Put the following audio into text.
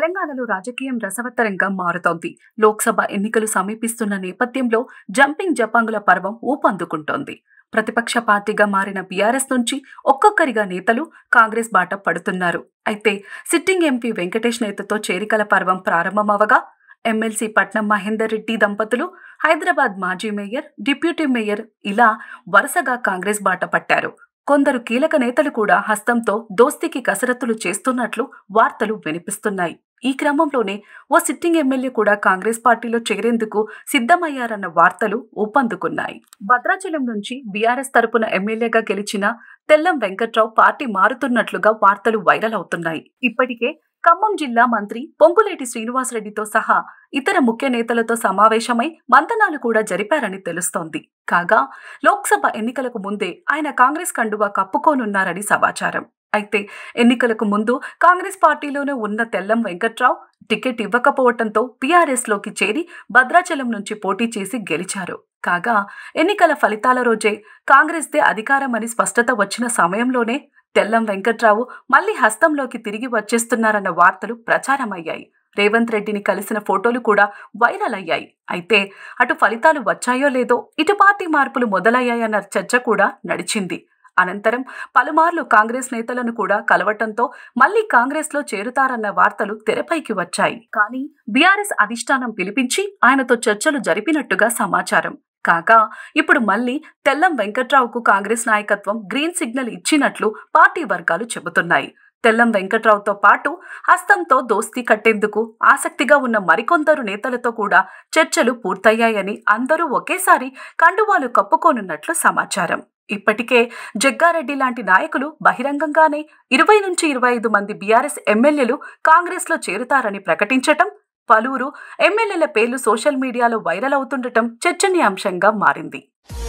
తెలంగాణలో రాజకీయం రసవత్తరంగా మారుతోంది. లోక్సభ ఎన్నికలు సమీపిస్తున్న నేపథ్యంలో జంపింగ్ జపాంగుల పర్వం ఊపందుకుంటోంది. ప్రతిపక్ష పార్టీగా మారిన బీఆర్ఎస్ నుంచి ఒక్కొక్కరిగా నేతలు కాంగ్రెస్ బాట పడుతున్నారు. అయితే సిట్టింగ్ ఎంపీ వెంకటేష్ నేతతో చేరికల పర్వం ప్రారంభమవగా ఎమ్మెల్సీ పట్నం మహేందర్ రెడ్డి దంపతులు, హైదరాబాద్ మాజీ మేయర్, డిప్యూటీ మేయర్ ఇలా వరుసగా కాంగ్రెస్ బాట పట్టారు. కొందరు కీలక నేతలు కూడా హస్తంతో దోస్తీకి కసరత్తులు చేస్తున్నట్లు వార్తలు వినిపిస్తున్నాయి. ఈ క్రమంలోనే ఓ సిట్టింగ్ ఎమ్మెల్యే కూడా కాంగ్రెస్ పార్టీలో చేరేందుకు సిద్ధమయ్యారన్న వార్తలు ఊపందుకున్నాయి. భద్రాచలం నుంచి బీఆర్ఎస్ తరపున ఎమ్మెల్యేగా గెలిచిన తెల్లం వెంకట్రావు పార్టీ మారుతున్నట్లుగా వార్తలు వైరల్ అవుతున్నాయి. ఇప్పటికే ఖమ్మం జిల్లా మంత్రి పొంగులేటి శ్రీనివాసరెడ్డితో సహా ఇతర ముఖ్య నేతలతో సమావేశమై మంతనాలు కూడా జరిపారని తెలుస్తోంది. కాగా లోక్సభ ఎన్నికలకు ముందే ఆయన కాంగ్రెస్ కండువా కప్పుకోనున్నారని సమాచారం. అయితే ఎన్నికలకు ముందు కాంగ్రెస్ పార్టీలోనే ఉన్న తెల్లం వెంకట్రావు టికెట్ ఇవ్వకపోవడంతో బీఆర్ఎస్లోకి చేరి భద్రాచలం నుంచి పోటీ చేసి గెలిచారు. కాగా ఎన్నికల ఫలితాల రోజే కాంగ్రెస్దే అధికారమని స్పష్టత వచ్చిన సమయంలోనే తెల్లం వెంకట్రావు మళ్లీ హస్తంలోకి తిరిగి వచ్చేస్తున్నారన్న వార్తలు ప్రచారమయ్యాయి. రేవంత్ రెడ్డిని కలిసిన ఫోటోలు కూడా వైరల్ అయ్యాయి. అయితే అటు ఫలితాలు వచ్చాయో లేదో ఇటు పార్టీ మార్పులు మొదలయ్యాయన్న చర్చ కూడా నడిచింది. అనంతరం పలుమార్లు కాంగ్రెస్ నేతలను కూడా కలవటంతో మళ్లీ కాంగ్రెస్లో చేరుతారన్న వార్తలు తెరపైకి వచ్చాయి. కానీ బీఆర్ఎస్ అధిష్టానం పిలిపించి ఆయనతో చర్చలు జరిపినట్టుగా సమాచారం. కాగా ఇప్పుడు మళ్లీ తెల్లం వెంకట్రావుకు కాంగ్రెస్ నాయకత్వం గ్రీన్ సిగ్నల్ ఇచ్చినట్లు పార్టీ వర్గాలు చెబుతున్నాయి. తెల్లం వెంకట్రావుతో పాటు హస్తంతో దోస్తీ కట్టేందుకు ఆసక్తిగా ఉన్న మరికొందరు నేతలతో కూడా చర్చలు పూర్తయ్యాయని, అందరూ ఒకేసారి కండువాలు కప్పుకోనున్నట్లు సమాచారం. ఇప్పటికే జగ్గారెడ్డి లాంటి నాయకులు బహిరంగంగానే 20 నుంచి 25 మంది బీఆర్ఎస్ ఎమ్మెల్యేలు కాంగ్రెస్లో చేరుతారని ప్రకటించటం, పలువురు ఎమ్మెల్యేల పేర్లు సోషల్ మీడియాలో వైరల్ అవుతుండటం చర్చనీయాంశంగా మారింది.